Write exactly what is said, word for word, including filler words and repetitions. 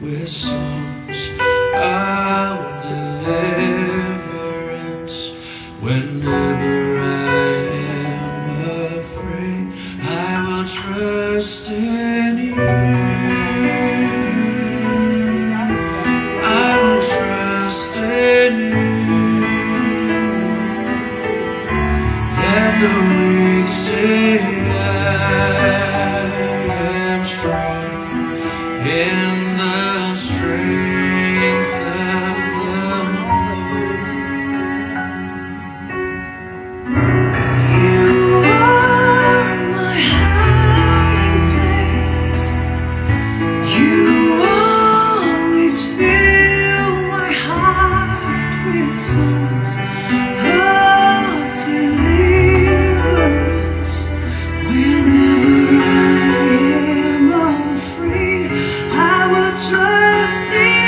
with songs of deliverance. Whenever I am afraid, I will trust in you. I will trust in you. Let the weak say I am strong in the strength of the Lord. You are my hiding place. You always fill my heart with songs of deliverance. Whenever I am afraid, I will trust in